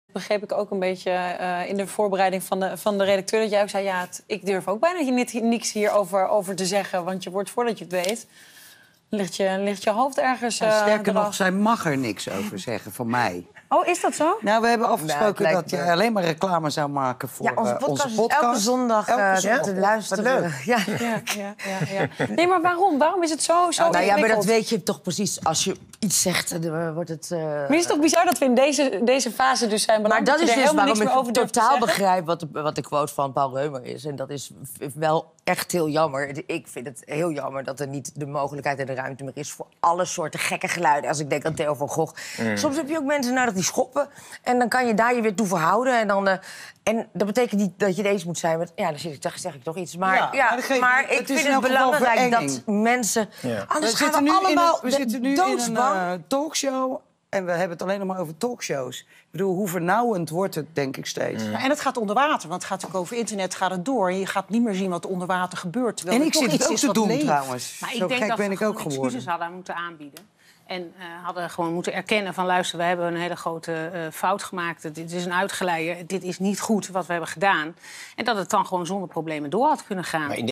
Begreep ik ook een beetje in de voorbereiding van de redacteur... dat jij ook zei, ja, ik durf ook bijna niks hierover te zeggen... want je wordt, voordat je het weet, ligt je hoofd ergens sterker eraf. nog, zij mag er niks over zeggen, van mij. Oh, is dat zo? Nou, we hebben afgesproken dat je alleen maar reclame zou maken voor onze podcast. onze podcast. Elke zondag te luisteren. Leuk. Ja. Nee, maar waarom? Waarom is het zo Nou ja, maar ingewikkeld? dat weet je toch precies. Als je iets zegt, dan wordt het... Maar het is toch bizar dat we in deze fase dus zijn beland... Maar dat is je er dus helemaal waarom niks meer over ik durft te totaal zeggen? begrijp wat de quote van Paul Reumer is. En dat is wel echt heel jammer. Ik vind het heel jammer dat er niet de mogelijkheid en de ruimte meer is... voor alle soorten gekke geluiden. Als ik denk aan Theo van Gogh. Soms heb je ook mensen nodig die schoppen. En dan kan je daar je weer toe verhouden. En dat betekent niet dat je het eens moet zijn met... Ja, dan zeg ik toch iets. Maar ik vind het belangrijk dat mensen... Ja. Anders gaan we allemaal we zitten nu doodsbang. in een talkshow... en we hebben het alleen nog maar over talkshows. Ik bedoel, hoe vernauwend wordt het, denk ik, steeds. Ja, en het gaat onder water, want het gaat natuurlijk over internet gaat het door. En je gaat niet meer zien wat onder water gebeurt. En ik zit het ook te doen, trouwens. Maar Zo ik denk gek dat ben we ik ook gewoon geworden. excuses hadden moeten aanbieden. En hadden gewoon moeten erkennen van... luister, we hebben een hele grote fout gemaakt. Dit is een uitgeleider. Dit is niet goed wat we hebben gedaan. En dat het dan gewoon zonder problemen door had kunnen gaan.